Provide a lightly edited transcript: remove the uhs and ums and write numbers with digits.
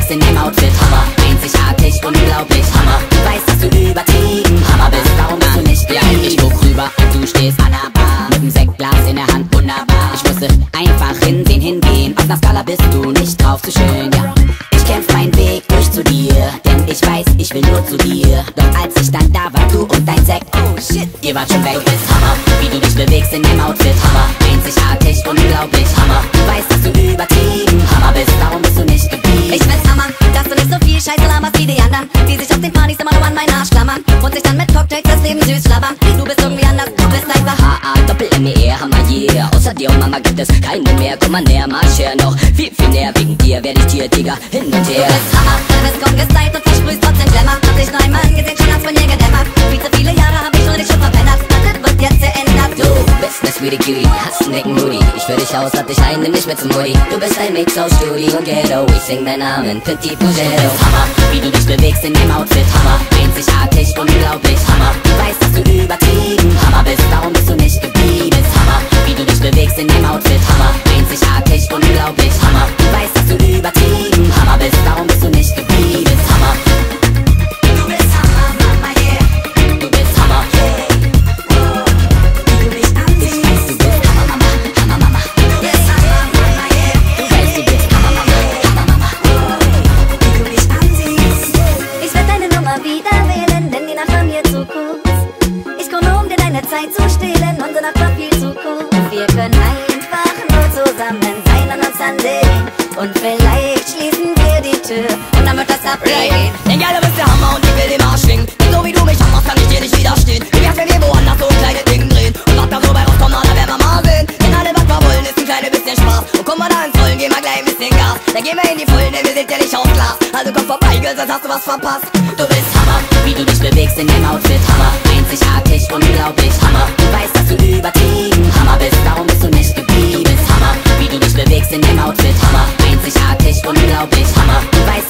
bewegst in dem Outfit, Hammer. Einzigartig, unglaublich, Hammer. Du weißt, dass du übertrieben Hammer bist, darum bist du nicht geblieben. Ja, ich guck rüber und du stehst an der Bar mit dem Sektglas in der Hand, wunderbar. Ich musste einfach hingehen, auf einer Skala bist du nicht drauf zu schön, ja. Ich kämpf meinen Weg durch zu dir, denn ich weiß, ich will nur zu dir. Doch als ich dann da war, du und dein Sekt, oh shit, ihr wart schon weg. Du bist Hammer, wie du dich bewegst in dem Outfit, Hammer. Einzigartig, unglaublich, Hammer. Du weißt, dass du übertrieben Hammer bist, darum bist du nicht geblieben. Ich find's Hammer, dass du nicht so viel Scheiße laberst wie die anderen, die sich auf den Partys immer nur an meinen Arsch klammern und sich dann mit Cocktails das Leben süß schlabbern. Du bist irgendwie anders, du bist einfach H-A-Doppel-M-E-R, Hammer, yeah. Außer dir und Mama gibt es keinen mehr. Komm mal näher, marsch her noch viel, viel näher. Wegen dir werd ich dir, Digga, hin und her. Du bist Hammer, du bist kaum gestylt und versprühst trotzdem Glamour. Hab dich nur einmal gesehen, schon hat's von dir gedämmert. Viel zu viele Jahre hab ich nur dich schon verwendet, das wird jetzt geändert. Du bist ne Sweetie Cutie, hast einen dicken Booty. Ich führ dich aus, lad dich ein, nimm dich mit zum Hoodie. Du bist ein Mix aus Studi und Ghetto. Ich sing deinen Namen, Petit Progetto. Hammer, wie du dich bewegst in dem Outfit, Hammer. Einzigartig, unglaublich, Hammer. Du weißt, dass du übertrieben Hammer bist, darum bist du nicht geblieben. Hammer, wie du dich bewegst in dem Outfit, Hammer. Einzigartig, unglaublich, Hammer. Du weißt, dass du übertrieben Hammer bist, darum bist du nicht geblieben. Hammer. Du bist Hammer, Mama, yeah. Du bist Hammer, yeah. Wie du mich ansiehst. Ich weiß, du bist Hammer, Mama, Hammer, Mama. Du bist Hammer, Mama, yeah. Du weißt, du bist Hammer, Mama, Hammer, Mama. Wie du mich ansiehst. Ich werd deine Nummer wieder wählen, denn die Nacht war mir zu kurz. Ich komme, um dir deine Zeit zu stehlen, unsere Nacht war viel zu kurz. Wir können einfach nur zusammen sein und uns dann sehen. Und vielleicht schließen wir die Tür und dann wird das abgehen. Denn Girl, du bist der Hammer und ich will den Arsch schwingen. Denn so wie du mich hammerst, kann ich dir nicht widerstehen. Wie wär's, wenn wir woanders so kleine Dinge drehen? Und was da so bei rauskommt, na, da werden wir mal sehen. Denn alle, was wir wollen, ist ein kleines bisschen Spaß. Und komm mal da ins Rollen, geh mal gleich ein bisschen Gas. Dann gehen wir in die Vollen, denn wir sind ja nicht aus Glas. Also komm vorbei, Girl, sonst hast du was verpasst. Du bist Hammer, wie du dich bewegst in dem Outfit, Hammer. Einzigartig, unglaublich, Hammer. Du weißt, dass du übertrieben Hammer bist, darum bist du nicht geblieben. Hammer, wie du dich bewegst in dem Outfit, Hammer. Einzigartig, unglaublich, Hammer. Du weißt,